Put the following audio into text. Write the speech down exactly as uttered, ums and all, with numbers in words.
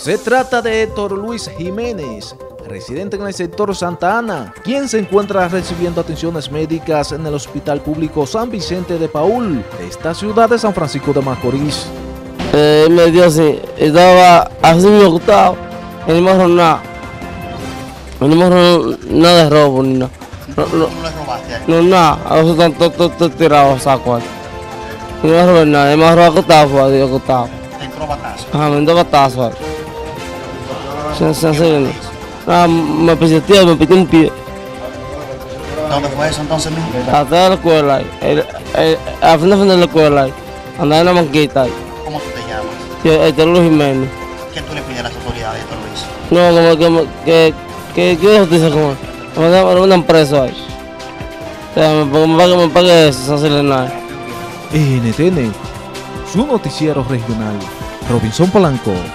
Se trata de Héctor Luis Jiménez, residente en el sector Santa Ana, quien se encuentra recibiendo atenciones médicas en el Hospital Público San Vicente de Paúl, de esta ciudad de San Francisco de Macorís. Eh, me dio así, estaba así me gustado, y no me agarró nada, no me agarró nada de robo ni nada. No, no, ¿Cómo le robaste ahí? no nada, a veces están todos tirados sacos ahí. No me agarró nada, me agarró acostado, fue ahí acostado. Te entró batazo. Ajá, me dio batazo ahí. Se, se, se, ah, me pisoteó, me piqué un pie. ¿Dónde fue eso entonces mismo? Atrás de la escuela ahí, el, el, al fin de fin de la escuela ahí, andaba en la manquita ahí. ¿Cómo tú te llamas? Yo, Héctor Luis Jiménez. ¿Qué tú le pides a las autoridades, Héctor Luis? No, como que, me- que, que, que justicia como me me mandan preso ahí. O sea, me, me pague, me pague eso, sin hacerle nada. N T N, su noticiero regional, Robinson Polanco.